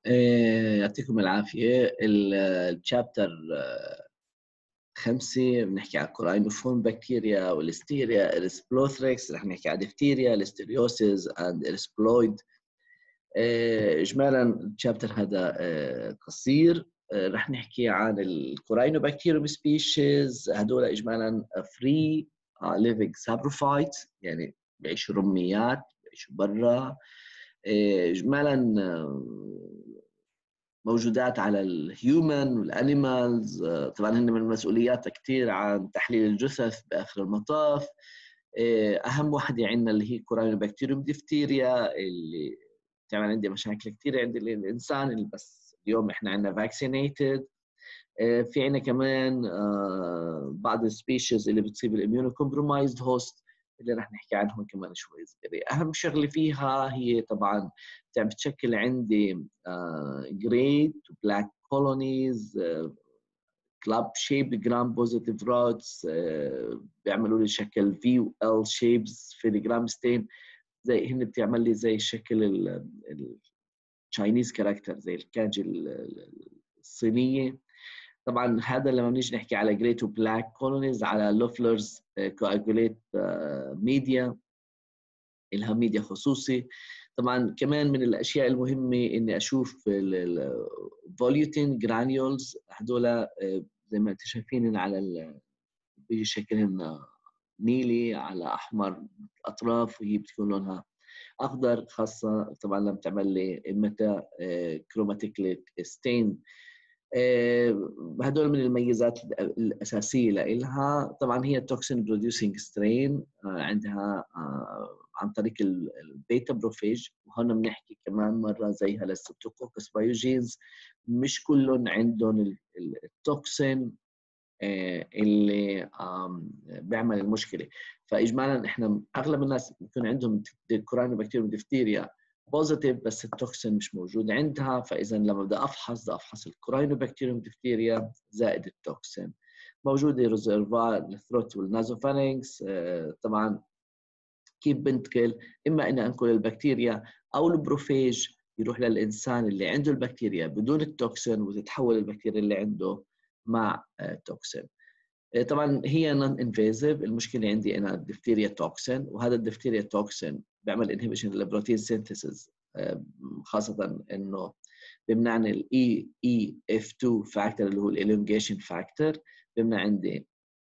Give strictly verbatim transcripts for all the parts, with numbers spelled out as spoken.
آآ يعطيكم العافية. ال الchapter خمسة بنحكي على الكوراينوفورم بكتيريا والlisteria السبلوثريكس، رح نحكي على الدفتيريا الlisteriosis and السبلويد. آآ إجمالًا الchapter هذا آآ قصير. آآ رح نحكي عن الكوراينوبacterium species، هدول إجمالًا free living saprophytes، يعني بيعيشوا رميات، بيعيشوا برّا. آآ إجمالًا موجودات على الهيومن والانيمالز. طبعا هن من مسؤولياتها كثير عن تحليل الجثث باخر المطاف. اهم وحده عندنا اللي هي كوراينوبكتيريوم ديفتيريا اللي بتعمل عندي مشاكل كثيره عند الانسان، اللي بس اليوم احنا عندنا فاكسينيتد. في عندنا كمان بعض السبيشيز اللي بتصيب الاميونو كومبرومايزد هوست اللي رح نحكي عنهم كمان شوي صغيره. اهم شغله فيها هي طبعا بتشكل عندي جريد بلاك كولونيز، كلاب شيب جرام بوزيتيف رودز، بيعملوا لي شكل في و ال شيبس في الجرام ستين، زي هن بتعمل لي زي شكل التشاينيز كاركتر زي الكانجي الصينيه. طبعا هذا لما بنيجي نحكي على جريت وبلاك كولونيز على لوفلرز كواجوليت ميديا، الها ميديا خصوصي. طبعا كمان من الاشياء المهمه اني اشوف الفوليوتين جرانيولز، هذول زي ما انتم شايفين على بيجي شكلهم نيلي على احمر اطراف، وهي بتكون لونها اخضر، خاصه طبعا لما تعمل لي متى كروماتيك ستين. هدول من الميزات الأساسية لها. طبعا هي توكسين بروديوسينج سترين، عندها عن طريق البيتا بروفيج، وهنا بنحكي كمان مرة زيها للستوكوكس بايوجينز، مش كلهم عندهم التوكسين اللي بيعمل المشكلة. فإجمالا إحنا أغلب الناس بيكون عندهم كوراينوبكتيريوم ديفتيريا بوزيتيف بس التوكسين مش موجود عندها، فاذا لما بدي افحص بدي افحص الكوراينوبكتيريوم ديفتيريا زائد التوكسين. موجوده ريزرفوار الثروت والنازوفارينكس. طبعا كيف بنتقل؟ اما اني انقل البكتيريا او البروفيج يروح للانسان اللي عنده البكتيريا بدون التوكسين، وتتحول البكتيريا اللي عنده مع توكسين. طبعا هي نون انفيزيف. المشكله عندي انا الدفتيريا توكسين، وهذا الدفتيريا توكسين بيعمل انهبيشن للبروتين سينثيسيس، خاصه انه بيمنعني الاي اي اف اثنين فاكتور اللي هو الالونجيشن فاكتور، بيمنع عندي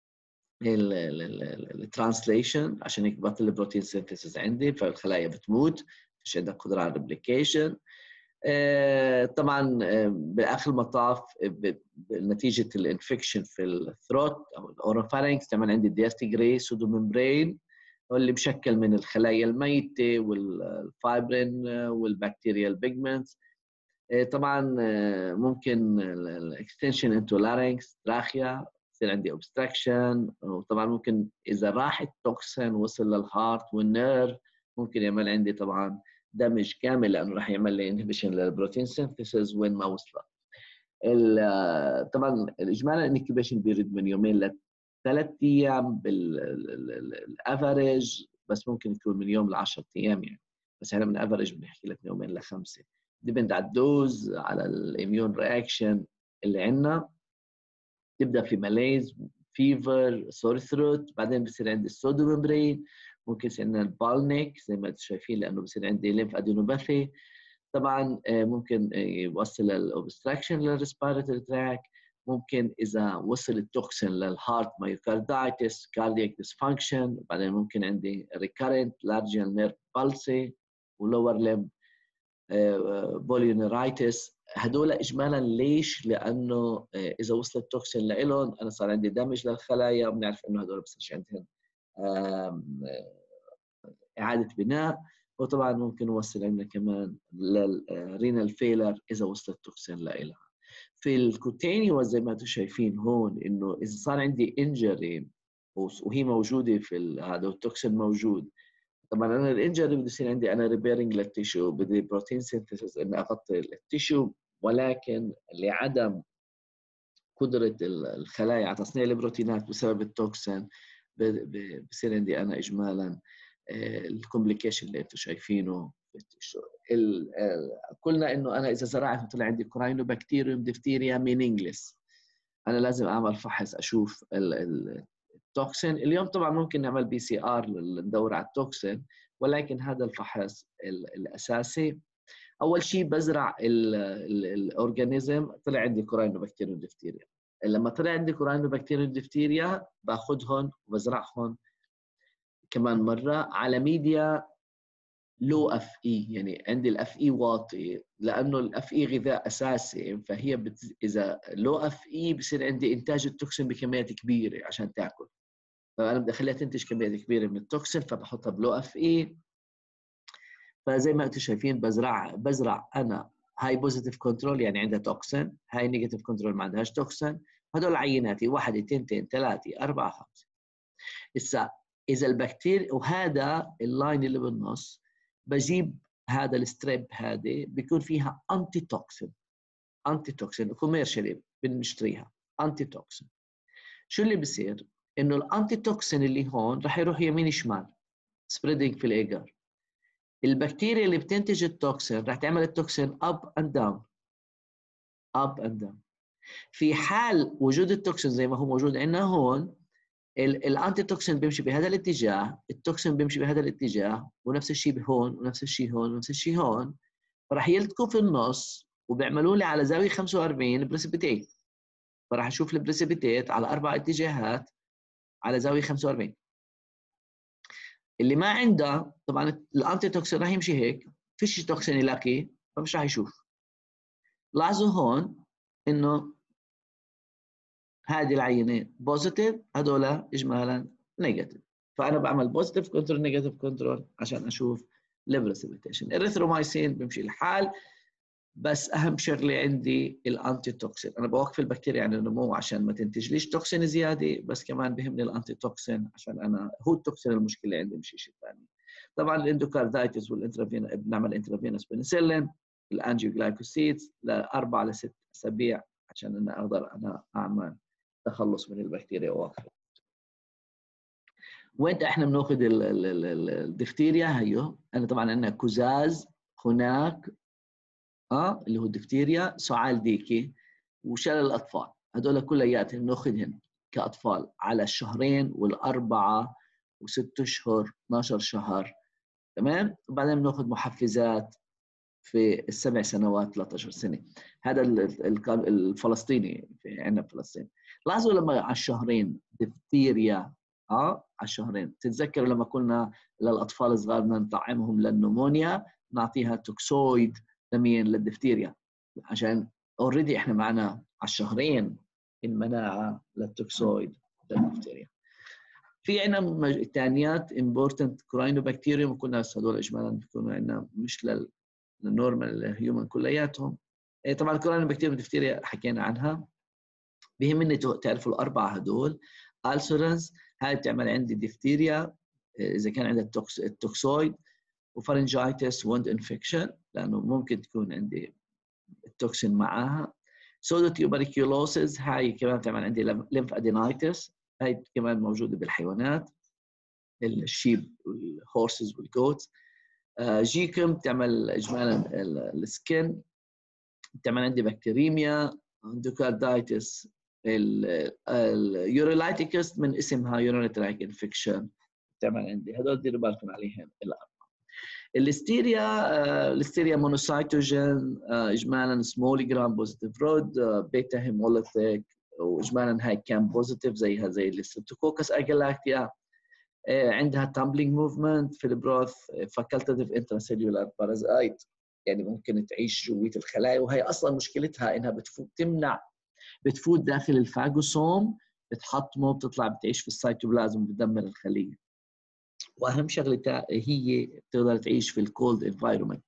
الترانسليشن، عشان هيك بطل البروتين سينثيسيس عندي، فالخلايا بتموت، مش عندها قدره على الريبليكيشن. طبعا باخر المطاف نتيجه الانفكشن في الثروت او الاوروفارينكس تعمل عندي ديرتي جراي سودو ممبرين، واللي بشكل من الخلايا الميته والفايبرين والبكتيريا البيجمنتس. طبعا ممكن الاكستنشن انتو لارينكس تراخيا، يصير عندي اوبستراكشن. وطبعا ممكن اذا راح التوكسين وصل للهارت والنيرف ممكن يعمل عندي طبعا دمج كامل، لانه راح يعمل لي انهبيشن للبروتين سينثيسيس وين ما وصلت. طبعا الاجمالي الانكيوبيشن بيريد من يومين لثلاث ايام بالافريج، بس ممكن يكون من يوم ل عشرة ايام يعني، بس احنا من افريج بنحكي لك من يومين لخمسه، ديبند على الدوز على الاميون رياكشن اللي عندنا. تبدا في ماليز، فيفر، سور ثروت، بعدين بصير عندي السودو ممبرين، ممكن يصير عندنا البالنيك زي ما انتم شايفين لانه بصير عندي ليمف ادينوباثي. طبعا ممكن يوصل للاوبستراكشن للريسبيراتوري تراك، ممكن اذا وصل التوكسين للهارت مايوكاردايتس، كاردياك ديسفانكشن، بعدين ممكن عندي ريكارنت لارجيال نيرف بالسي ولور ليمب بوليونيرايتس. هدول اجمالا ليش؟ لانه اذا وصل التوكسين لهم انا صار عندي دمج للخلايا، وبنعرف انه هدول بصير عندهم اعاده بناء، وطبعا ممكن يوصل عندنا كمان للرينال فيلر اذا وصل التوكسين لها. في الكوتينيوس زي ما انتم شايفين هون، انه اذا صار عندي انجري وهي موجوده في هذا والتوكسين موجود، طبعا انا الانجري بده يصير عندي انا ريبيرنج للتيشو، بدي بروتين سينثيسيس اني اغطي التيشو، ولكن لعدم قدره الخلايا على تصنيع البروتينات بسبب التوكسين بصير عندي انا اجمالا الكومبليكيشن اللي انتم شايفينه. قلنا انه انا اذا زرعت وطلع عندي كوراينوبكتيريوم ديفتيريا مينينجلس، انا لازم اعمل فحص اشوف التوكسين. اليوم طبعا ممكن نعمل بي سي ار ندور على التوكسين، ولكن هذا الفحص الاساسي. اول شيء بزرع الاورجانيزم، طلع عندي كوراينوبكتيريوم ديفتيريا. لما طلع عندي كوراينوبكتيريوم ديفتيريا باخذهم وبزرعهم كمان مره على ميديا لو اف اي، يعني عندي الاف اي واطي، لانه الاف اي غذاء اساسي، فهي بت... اذا لو اف اي بصير عندي انتاج التوكسين بكميات كبيره عشان تاكل، فانا بدي اخليها تنتج كميات كبيره من التوكسين، فبحطها بلو اف اي. فزي ما انتم شايفين بزرع بزرع انا هاي بوزيتيف كنترول، يعني عندها توكسين، هاي نيجاتيف كنترول ما عندهاش توكسين. هدول عيناتي واحد اثنين ثلاثة أربعة خمسة. هسا إذا البكتيريا، وهذا اللاين اللي بالنص بجيب هذا الستريب، هذه بيكون فيها أنتي توكسين، أنتي توكسين كوميرشالي بنشتريها أنتي توكسين. شو اللي بصير؟ إنه الأنتي توكسين اللي هون رح يروح يمين شمال سبريدنج في الإيجار. البكتيريا اللي بتنتج التوكسين رح تعمل التوكسين اب اند داون، اب اند داون. في حال وجود التوكسين زي ما هو موجود عندنا هون، الانتي توكسين بيمشي بهذا الاتجاه، التوكسين بيمشي بهذا الاتجاه، ونفس الشيء هون ونفس الشيء هون ونفس الشيء هون، فراح يلتقوا في النص وبيعملوا لي على زاويه خمسة وأربعين بريسبيتيت. فراح اشوف البريسبيتيت على اربع اتجاهات على زاويه خمسة وأربعين. اللي ما عنده طبعا الانتي توكسين راح يمشي هيك، فيش توكسين يلاقيه فمش راح يشوف. لاحظوا هون انه هذه العينه بوزيتيف، هذول اجمالا نيجاتيف، فانا بعمل بوزيتيف كنترول نيجاتيف كنترول عشان اشوف البريسبيتيشن. الاريثرومايسين بيمشي الحال، بس اهم شغله عندي الانتي توكسين. انا بوقف البكتيريا عن النمو عشان ما تنتجليش توكسين زياده، بس كمان بهمني الانتي توكسين عشان انا هو التوكسين المشكله عندي مش شيء ثاني. طبعا الاندوكاردايتس والانترافينا بنعمل انترافينوس بنسلين، الانجيوغلايكوسيدز لاربع لست اسابيع عشان انا اقدر انا اعمل تخلص من البكتيريا واقفه. وين احنا بناخذ الدفتيريا؟ هيو انا طبعا عندنا كزاز هناك اه اللي هو الدفتيريا، سعال ديكي، وشلل الاطفال، هذول كلياتهم بناخذهم كاطفال على الشهرين والاربعه وست اشهر اثناشر شهر، تمام. وبعدين بناخذ محفزات في السبع سنوات ثلاثة عشر سنه. هذا الفلسطيني في عندنا بفلسطين. لاحظوا لما على الشهرين دفتيريا، اه على الشهرين، تتذكروا لما قلنا للاطفال الصغار بدنا نطعمهم للنمونيا نعطيها توكسويد لمين؟ للدفتيريا، عشان اوريدي احنا معنا على الشهرين المناعه للتوكسويد للدفتيريا. في عندنا ثانيات امبورتنت كوراينوبكتيريوم، وكنا هذول اجمالا بيكونوا عندنا مش لل النورمال هيومن كلياتهم. طبعا الكوراينوبكتيريوم ديفتيريا حكينا عنها. بيهمني تعرفوا الاربعه هدول. السرنز هاي بتعمل عندي ديفتيريا اذا كان عندها التوكسويد، وفارنجايتس ووند انفكشن لانه ممكن تكون عندي التوكسين معاها. سودو تيوبركيولوسيس هاي كمان بتعمل عندي ليمف ادينايتس، هاي كمان موجوده بالحيوانات، الشيب والهورسز والجوتس. جيكم بتعمل اجمالا السكن، بتعمل عندي بكتيريميا، اندوكاردايتس، اليوريلايتيكس من اسمها يورينري تراك انفكشن بتعمل عندي. هذول ديروا بالكم عليهم الاربعه. الستيريا الستيريا مونوسايتوجين اجمالا سمول جرام بوزيتيف رود بيتا هيموليتيك، واجمالا هاي كان بوزيتيف زيها زي الستريبتوكوكس اجلاكتيا. عندها تامبلينج موفمنت في البروث، فاكولتاتيف انتراسيلولار بارازايت، يعني ممكن تعيش جوية الخلايا، وهي اصلا مشكلتها انها بتفوت تمنع بتفوت داخل الفاجوسوم، بتحطمه، بتطلع بتعيش في السيتوبلازم، بتدمر الخليه. واهم شغلتها هي بتقدر تعيش في الكولد انفايرمنت.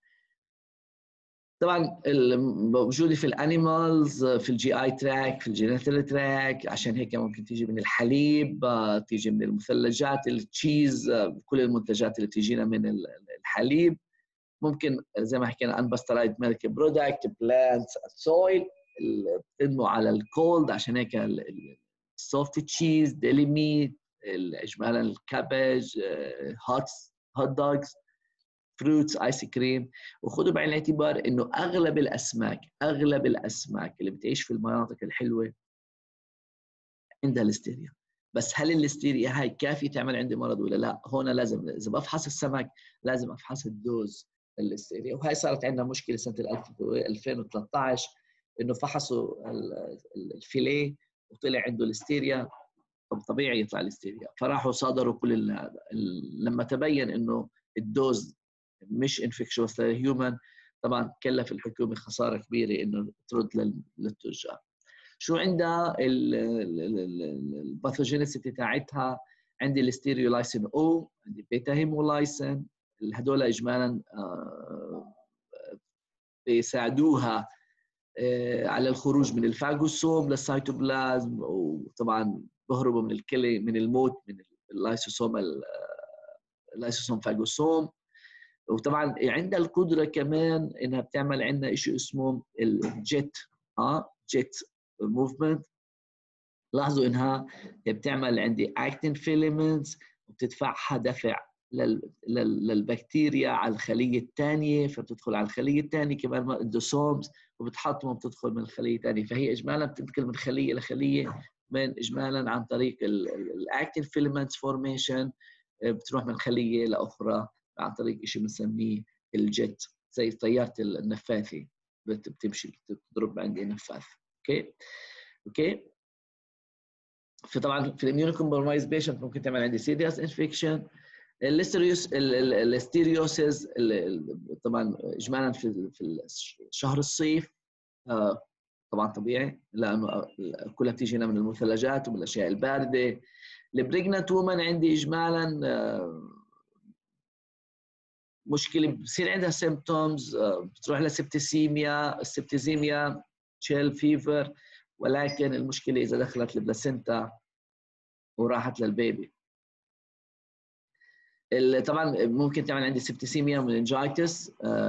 طبعا موجوده في الانيمالز، في الجي اي تراك، في الجينيتال تراك، عشان هيك ممكن تيجي من الحليب، تيجي من المثلجات، التشيز، كل المنتجات اللي بتيجينا من الحليب. ممكن زي ما حكينا انباسترايد ميلك برودكت، بلانتس، سويل، بتنمو على الكولد، عشان هيك السوفت تشيز، ديلي ميت، اجمالا الكابج، هوت هوت دوجز، فروتس، ايس كريم. وخذوا بعين الاعتبار انه اغلب الاسماك اغلب الاسماك اللي بتعيش في المناطق الحلوه عندها الستيريا. بس هل الستيريا هاي كافي تعمل عندي مرض ولا لا؟ هون لازم اذا بفحص السمك لازم افحص الدوز الستيريا. وهي صارت عندنا مشكله سنه ألفين وثلاثة عشر انه فحصوا الفيليه وطلع عنده الستيريا. طب طبيعي يطلع الستيريا، فراحوا صادروا كل هذا. لما تبين انه الدوز مش انفكشوس للهيومن، طبعا كلف الحكومه خساره كبيره انه ترد للتجار. شو عندها الباثوجينيسيتي تاعتها؟ عندي الستيريولايسين او، عندي بيتا هيمولايسين. هدول اجمالا بيساعدوها على الخروج من الفاجوسوم للسيتوبلازم، وطبعا بهربوا من الكلى من الموت من اللايسوسوم اللايسوسوم فاجوسوم. وطبعا عندها القدره كمان انها بتعمل عندنا شيء اسمه الجيت اه جيت موفمنت. لاحظوا انها بتعمل عندي اكتين فيلمنتس وبتدفعها دفع للبكتيريا على الخليه الثانيه، فبتدخل على الخليه الثانيه كمان اندوسومز وبتحطم وبتدخل من الخليه الثانيه. فهي اجمالا بتنتقل من خليه لخليه من اجمالا عن طريق الاكتين فيلمنتس فورميشن، بتروح من خليه لاخرى عن طريق شيء بنسميه الجيت، زي طياره النفاثه بتمشي بتضرب عندي نفاث. اوكي اوكي فطبعا في الاميون كومبرومايز بيشنت ممكن تعمل عندي سيريس انفكشن. الاستيريوس الاستيريوسيس طبعا اجمالا في في شهر الصيف طبعا طبيعي لانه كلها بتيجينا من المثلجات ومن الاشياء البارده. البريجننت وومن عندي اجمالا مشكله بصير عندها سيمبتومز، بتروح لسبتسيميا. السبتسيميا تشيل فيفر، ولكن المشكله اذا دخلت البلاسينتا وراحت للبيبي. طبعا ممكن تعمل عندي سبتسيميا ومننجايتس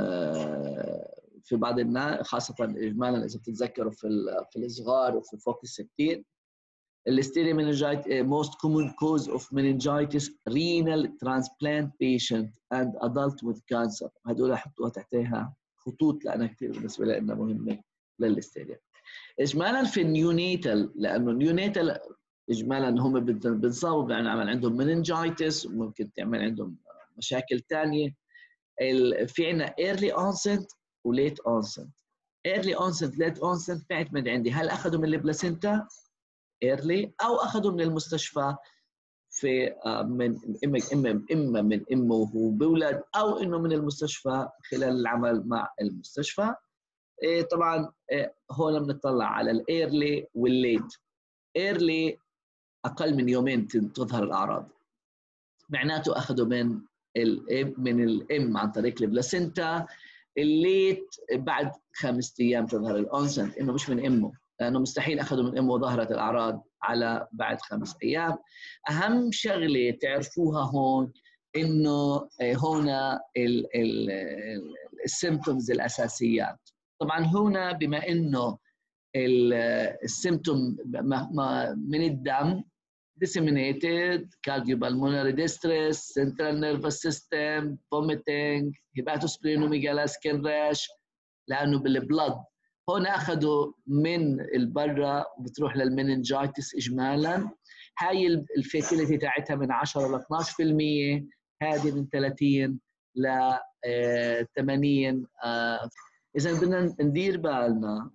في بعض الناس، خاصه اجمالا اذا بتتذكروا في في الصغار وفي فوق الستين. الستيريا مننجايت most common cause of meningitis renal transplant patient and adult with cancer. هدول حطوها تحتها خطوط لانها كثير بالنسبه لنا مهمه للستيريا. اجمالا في النيونيتال، لانه النيونيتال اجمالا هم بنصابوا بنعمل عندهم مننجايتس وممكن تعمل عندهم مشاكل ثانيه. في عندنا ايرلي اونست وليت اونست. ايرلي اونست ليت اونست بيعتمد عندي هل اخذوا من البلاسينتا ايرلي او اخذوا من المستشفى في من اما اما اما من امه وهو بولد او انه من المستشفى خلال العمل مع المستشفى. طبعا هون بنطلع على الايرلي والليت. ايرلي اقل من يومين تظهر الاعراض، معناته اخذوا من الام من الام عن طريق البلاسينتا. الليت بعد خمس ايام تظهر الانسنت، انه مش من امه، لانه مستحيل اخذوا من امه وظهرت الاعراض على بعد خمس ايام. اهم شغله تعرفوها هون انه هنا السيمبتومز الاساسيات. طبعا هنا بما انه السيمتوم من الدم disseminated cardiopulmonary distress, central nervous system, vomiting, hepatosplenomegaly, skin rash، لانه بالبلد. هون اخذوا من البرة بتروح للمننجايتس اجمالا. هاي الفيتيليتي تاعتها من عشرة ل اثنعش بالمئة، هذه من ثلاثين ل ثمانين. اذا بدنا ندير بالنا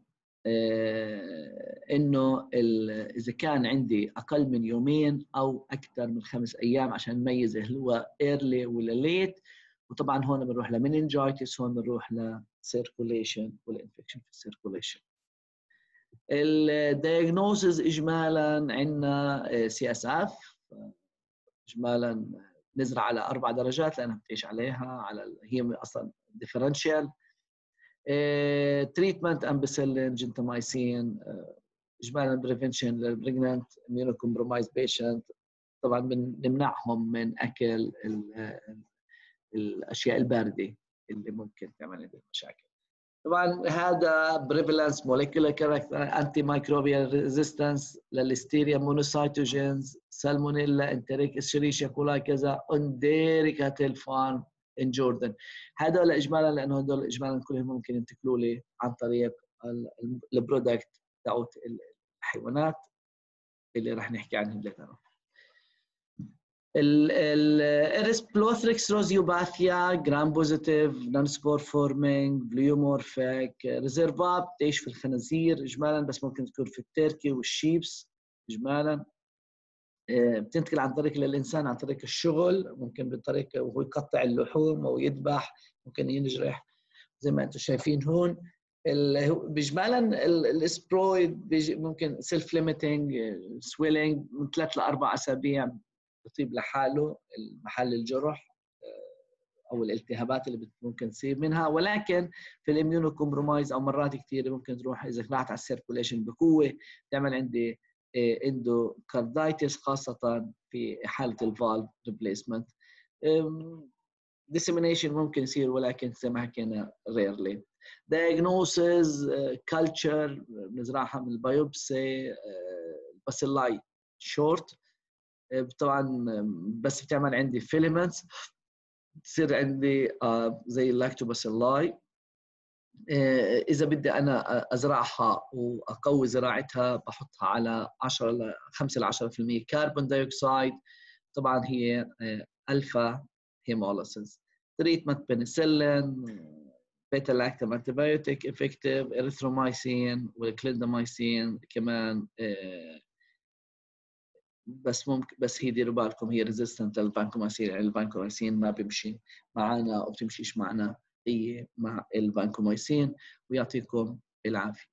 انه اذا كان عندي اقل من يومين او اكثر من خمس ايام عشان نميز هل هو ايرلي ولا ليت. وطبعا هون بنروح لمننجايتس، هون بنروح لسيركوليشن والانفكشن في السيركوليشن. الدايجنوزز اجمالا عندنا سي اس اف اجمالا نزرع على اربع درجات لانها بتعيش عليها على هي اصلا ديفرنشال. تريتمنت امبيسيلين جنتامايسين. اجمالا بريفنشن للبريجننت اميونو كومبرومايز بيشنت. طبعا بنمنعهم من اكل ال ال الاشياء البارده اللي ممكن تعمل عندهم مشاكل. طبعا هذا بريفالنس موليكولار كاركتر انتي مايكروبيال ريزيستنس للستيريا مونوسايتوجينز سالمونيلا انتريك اشيريشيا كولاي كذا انديريكا تيلفان ان جوردن. هذول اجمالا لانه هذول اجمالا كلهم ممكن ينتقلوا لي عن طريق البرودكت تاعت الحيوانات اللي راح نحكي عنهم لتنا. الاريسبلوثريكس روزيوباثيا جرام بوزيتيف نون سبور فورمينج بليومورفيك ريزرفا بتعيش في الخنازير اجمالا بس ممكن تكون في التركي والشيبس اجمالا. بتنتقل عن طريق للانسان عن طريق الشغل ممكن بطريقه وهو يقطع اللحوم او يذبح ممكن ينجرح زي ما انتم شايفين هون. بجمالا السبرويد ممكن سيلف ليميتنج سويلينج من ثلاث لاربع اسابيع بطيب لحاله محل الجرح او الالتهابات اللي ممكن تصير منها. ولكن في الاميونو كومبرومايز او مرات كثير ممكن تروح اذا طلعت على السيركوليشن بقوه تعمل عندي اندوكاردايتس خاصه في حاله الفالف ريبليسمنت. dissemination ممكن يصير ولكن زي ما حكينا rarely. diagnosis culture بنزرعها من البيوبسي باسيلاي شورت طبعا بس بتعمل عندي فيلمنتس بتصير عندي زي اللاكتوباسيلاي. اذا بدي انا ازرعها واقوي زراعتها بحطها على عشرة ل خمسة ل عشرة بالمئة كربون دايوكسيد. طبعا هي الفا هيموليسيس. تريتمنت بنسلين بيتا لاكتام انتيبيوتيك افكتيف اريثرومايسين والكليندامايسين كمان بس ممكن بس هي ديروا بالكم هي ريزيستنت للفانكومايسين يعني الفانكومايسين ما بيمشي معنا وبتمشيش معنا هي مع الفانكومايسين. ويعطيكم العافيه.